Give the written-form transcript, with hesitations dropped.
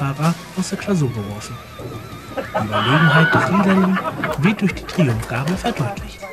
Beifahrer aus der Klausur geworfen. Die Überlegenheit des Liederling wird durch die Triumphgabel verdeutlicht.